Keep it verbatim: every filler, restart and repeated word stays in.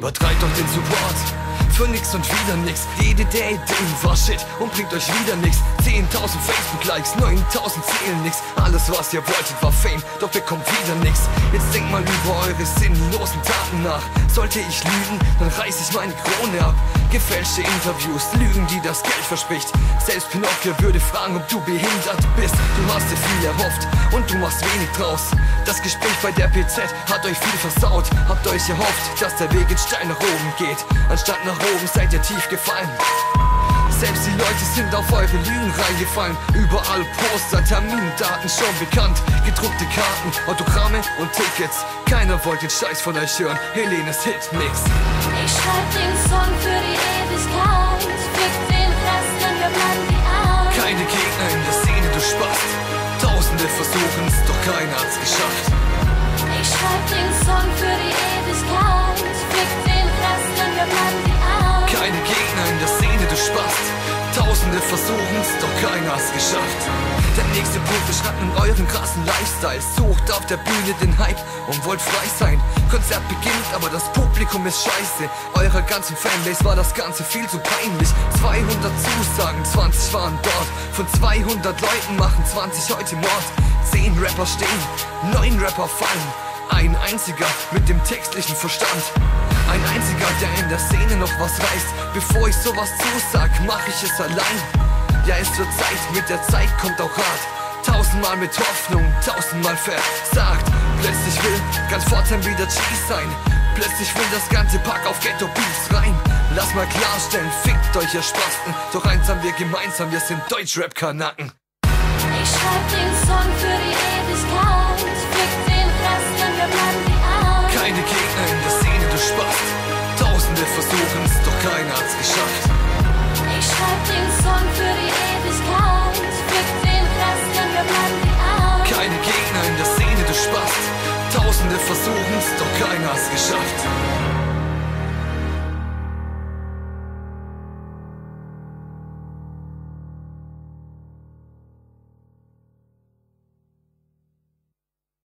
Übertreibt doch den Support für nix und wieder nix. Jede der Ideen war Shit und bringt euch wieder nix. Zehntausend Facebook-Likes, neuntausend zählen nix. Alles was ihr wolltet war Fame, doch bekommt wieder nix. Jetzt denkt mal über eure sinnlosen Taten nach. Sollte ich lügen, dann reiß ich meine Krone ab. Gefälschte Interviews, Lügen, die das Geld verspricht. Selbst Pinocchio würde fragen, ob du behindert bist. Du hast dir viel erhofft und du machst wenig draus. Das Gespräch bei der P Z hat euch viel versaut. Habt euch erhofft, dass der Weg in steil nach oben geht. Anstatt nach oben seid ihr tief gefallen. Selbst die Leute sind auf eure Lügen reingefallen. Überall Poster, Termindaten schon bekannt. Gedruckte Karten, Autogramme und Tickets. Keiner wollte den Scheiß von euch hören. Helenes Hitmix. Ich schreib den Song für die Ewigkeit. Fick den Rest, dann wird man die Art. Keine Gegner in der Szene, du Spast. Tausende versuchen's, doch keiner hat's geschafft. Ich schreib den Song für die Ewigkeit. Fick den Rest, dann wird man die Art. Keine Gegner in der Szene, du Spast. Tausende versuchen's, doch keiner hat's geschafft. Der nächste Punkt beschreibt nun euren krassen Lifestyle. Sucht auf der Bühne den Hype und wollt frei sein. Konzert beginnt, aber das Publikum ist scheiße. Eurer ganzen Fanbase war das Ganze viel zu peinlich. zweihundert Zusagen, zwanzig waren dort. Von zweihundert Leuten machen zwanzig heute Mord. zehn Rapper stehen, neun Rapper fallen. Ein einziger mit dem textlichen Verstand. Ein einziger, der in der Szene noch was reißt. Bevor ich sowas zusag, mach ich es allein. Ja, es wird Zeit, mit der Zeit kommt auch Rat. Tausendmal mit Hoffnung, tausendmal versagt. Plötzlich will ganz Pforzheim wieder G sein. Plötzlich will das ganze Pack auf Ghetto Beats rein. Lass mal klarstellen, fickt euch ihr Spasten. Doch eins haben wir gemeinsam, wir sind Deutschrap-Kanaken. Ich schreib den Song für die Ewigkeit. Fick den Rest, dann wird man die Art. Keine Gegner in der Szene, du Spast. Tausende versuchen's, doch keiner hat's geschafft. Ich schreib den Song für die Ewigkeit. Fick den Rest, dann wird man die Art. Keine Gegner in der Szene, du Spast. Tausende versuchen's, doch keiner hat's geschafft.